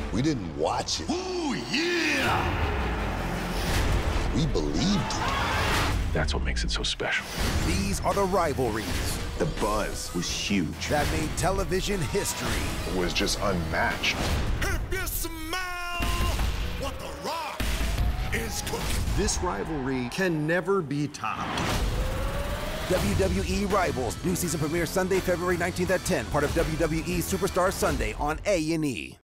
We didn't watch it. Ooh, yeah! We believed it. That's what makes it so special. These are the rivalries The buzz was huge. that made television history. It was just unmatched. If you smell what The Rock is cooking. This rivalry can never be topped. WWE Rivals. New season premieres Sunday, February 19th at 10. Part of WWE Superstar Sunday on A&E.